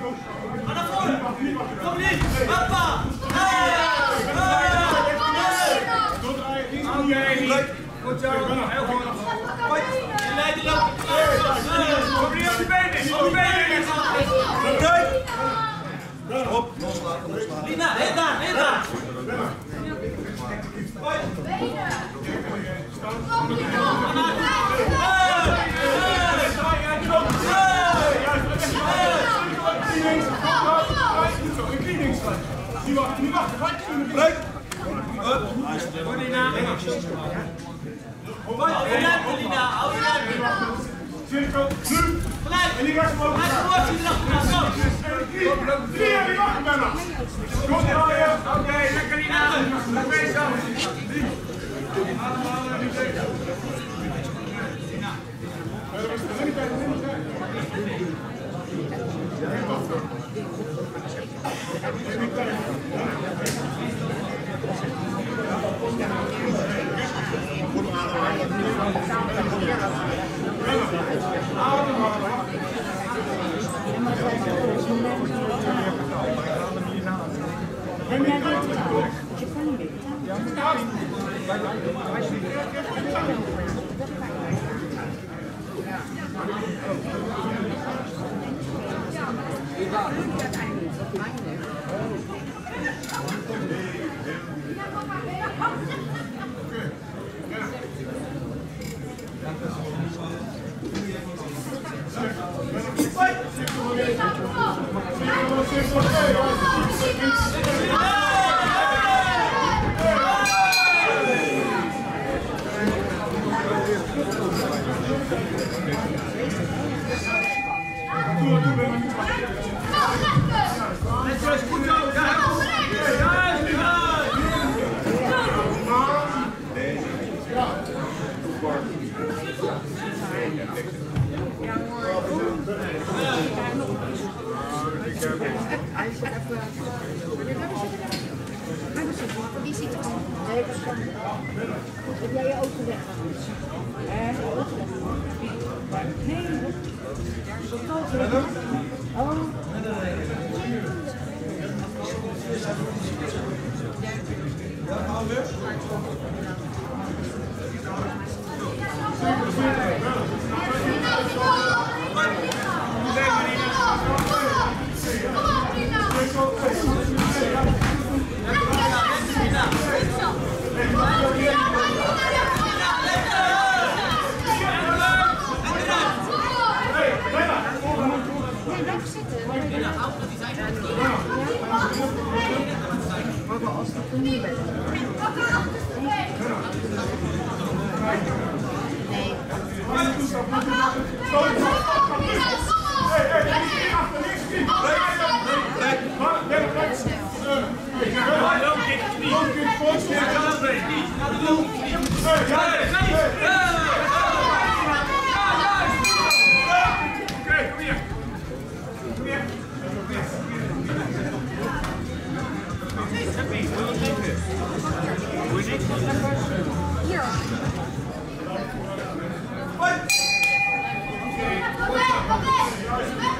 naar voren! Kom niet! Hoppa! Oké, goed zo. Heel goed. Leid die lopen. Kom niet op die benen! Op die benen! Op! Lina, hit daar! Hit daar! Breek! Goed, Lina. Lina, hou je ruimte. Cirkel, nu! Gelijk! En die gaat hem over. Hij is gewoon zien erachteraan. Kom! 3 en die wacht bijna! Kom draaien! Oké, lekker Lina. Oké, zo. Wie ziet er al? Nee, dat kan niet. Heb jij je auto weggehaald? Nee, dat is koud. Oh. Hier.